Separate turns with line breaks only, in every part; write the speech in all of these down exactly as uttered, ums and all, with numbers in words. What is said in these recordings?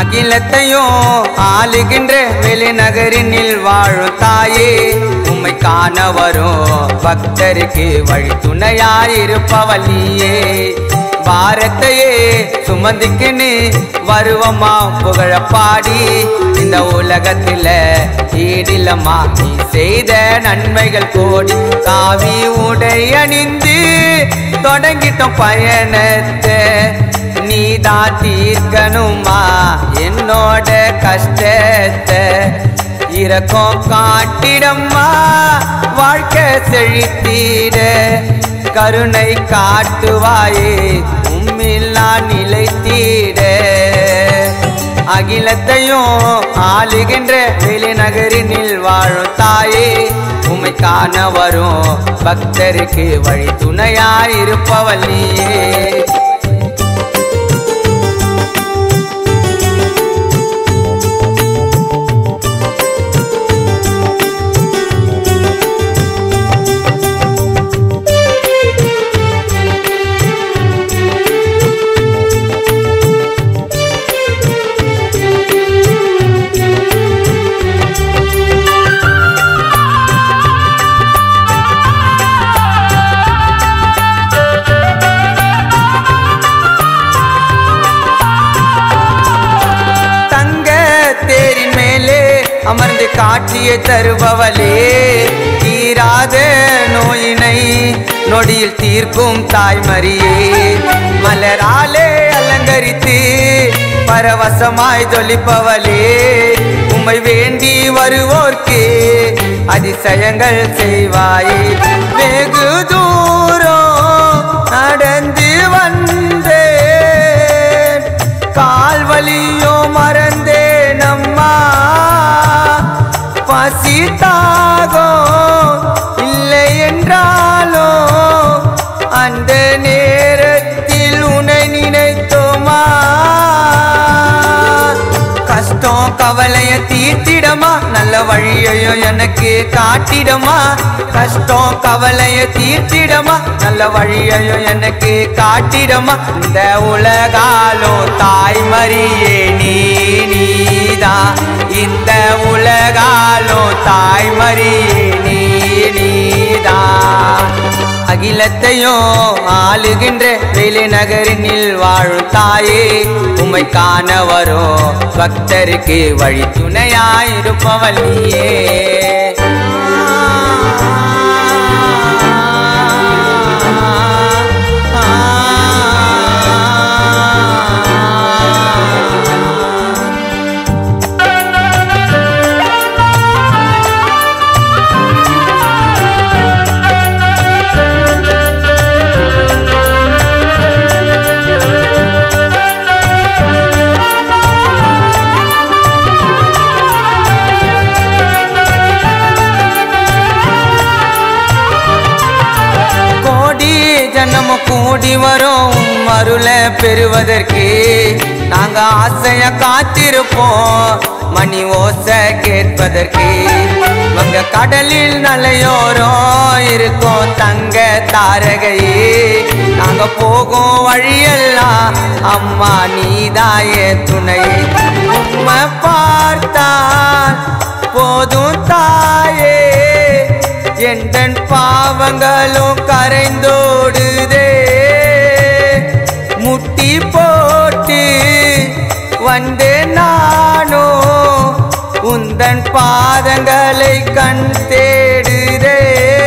அகிலத்தையும் ஆளுகின்ற வெளிநகரினில் வாழும் தாயே உம்மை காண வரும் பக்தருக்கு வழி துணையாயிருப்பவள் நீயே பாரத்தையே சுமந்துக்கின்னு வருவமா புகழ பாடி இந்த உலகத்தில ஈடிலமா நீ செய்த நன்மைகள் கோடி காவி உடை அணிந்து தொடங்கிட்டோம் பயணத்தை நீதான் தீர்க்கணுமா என்னோட கஷ்டத்தை இரக்கம் காட்டிடம்மா வாழ்க்கை செழித்தீட கருணை காட்டுவாயே உம்மில் நான் நிலைத்தீட அகிலத்தையும் ஆளுகின்ற வெளிநகரினில் வாழும் தாயே உம்மை காண வரும் பக்தருக்கு வழி துணையாயிருப்பவள் நீயே அமர்ந்து காட்சியை தருபவளே தீராத நோயினை நொடியில் தீர்க்கும் தாய்மரியே மலராலே அலங்கரித்து பரவசமாய் ஜொலிப்பவளே உம்மை வேண்டி வருவோர்க்கு அதிசயங்கள் செய்வாயே வெகு தூரம் நடந்து வந்தேன் கால்வலியோ மறந்தேன் அம்மா பசித்தாகோ இல்லை என்றாலோ அந்த நேரத்தில் உன்னை நினைத்தோமா கஷ்டம் கவலைய தீர்த்திடமா நல்ல வழியையோ எனக்கு காட்டிடமா கஷ்டம் கவலைய தீர்த்திடமா நல்ல வழியையோ எனக்கு காட்டிடமா இந்த உலகாலோ தாய்மரியே நீ நீதான் இந்த உலகாலோ தாய்மரியே நீ நீதான் அகிலத்தையும் ஆளுகின்ற வெளிநகரினில் வாழும் தாயே உம்மை காண வரும் பக்தருக்கு வழி துணையாயிருப்பவள் நீயே கூடி வரும் அருளை பெறுவதற்கு நாங்க ஆசைய காத்திருப்போம் மணி ஓசை கேட்பதற்கு வங்க கடலில் நலையோரம் இருக்கும் தங்க தாரகையே நாங்க போகும் வழியெல்லாம் அம்மா நீதாயே துணை உம்மை பார்த்தால் போதும் தாயே எந்தன் பாவங்களும் கரைந்தோடுதே முட்டி போட்டு வந்தே நானோ உந்தன் பாதங்களை கண் தேடுதே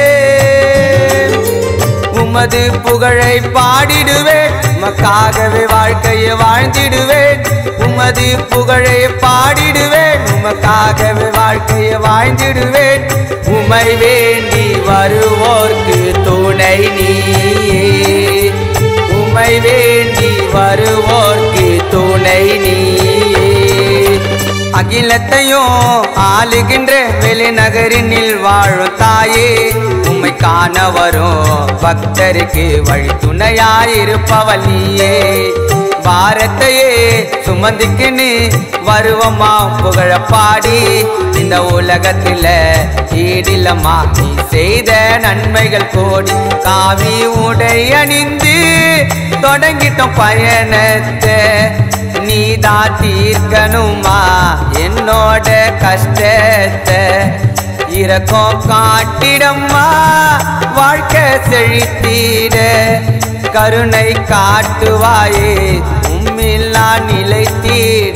உமது புகழை பாடிடுவேன் உமக்காகவே வாழ்க்கையை வாழ்ந்திடுவேன் உமது புகழை பாடிடுவேன் உமக்காகவே வாழ்க்கையை வாழ்ந்திடுவேன் உமை வேண்டி வருவோர்க்கு துணை நீயே உமை வேண்டி வருவோர்க்கு துணை நீயே அகிலத்தையும் ஆளுகின்ற வெளிநகரினில் வாழும் தாயே உம்மை காண வரும் பக்தருக்கு வழி துணையாயிருப்பவள் நீயே பாரத்தையே சுமந்துக்கின்னு வருவமா புகழ பாடி இந்த உலகத்தில ஈடிலமா நீ செய்த நன்மைகள் கோடி காவி உடை அணிந்து தொடங்கிட்டோம் பயணத்தை நீதா தீர்க்கணுமா என்னோட கஷ்டத்தை இரக்கம் காட்டிடம்மா வாழ்க்கை செழித்தீட கருணை காட்டுவாயே உம்மில் நான் நிலைத்தீட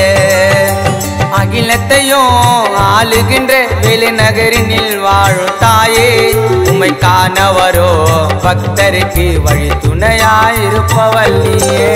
அகிலத்தையும் ஆளுகின்ற வெளிநகரினில் வாழும் தாயே உம்மை காணவரோ பக்தருக்கு வழி துணையாயிருப்பவள் நீயே